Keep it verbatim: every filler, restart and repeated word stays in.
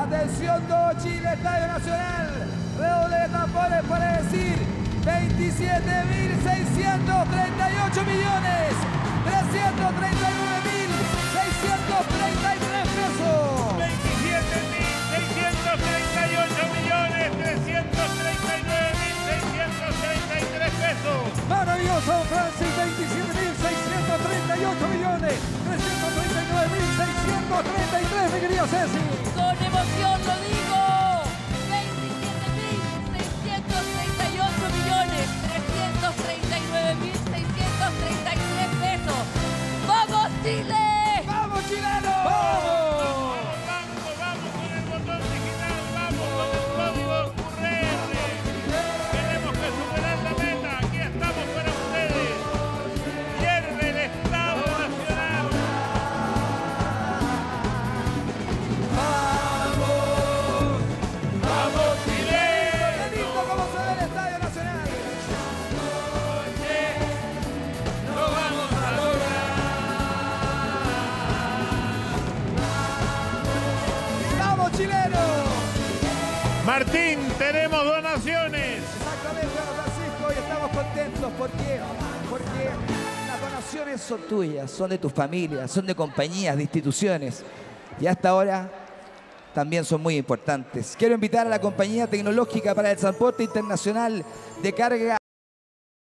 Atención, todo Chile, Estadio Nacional. Redoble de tambores para decir veintisiete mil seiscientos treinta y ocho millones trescientos treinta y nueve mil seiscientos treinta y tres pesos. veintisiete mil seiscientos treinta y ocho millones trescientos treinta y nueve mil seiscientos treinta y tres pesos. Maravilloso, Francis, veintisiete mil seiscientos treinta y ocho millones trescientos treinta y nueve mil seiscientos treinta y tres, mi querida Ceci. Con emoción lo digo. veintisiete mil seiscientos treinta y ocho millones trescientos treinta y nueve mil seiscientos treinta y tres pesos. ¡Vamos, Chile! ¡Vamos, chileno! Vamos, vamos, vamos con el botón digital, vamos con el código Q R. Tenemos que superar la meta, aquí estamos para ustedes. Pierde el Estado Nacional. ¡Vamos! ¡Vamos, Chile! ¡Qué lindo cómo se ve el Estadio Nacional! ¡Lo vamos a lograr! ¡Vamos, chileno! Martín, tenemos donaciones. Exactamente, don Francisco, y estamos contentos porque, porque las donaciones son tuyas, son de tu familia, son de compañías, de instituciones. Y hasta ahora también son muy importantes. Quiero invitar a la Compañía Tecnológica para el Transporte Internacional de Carga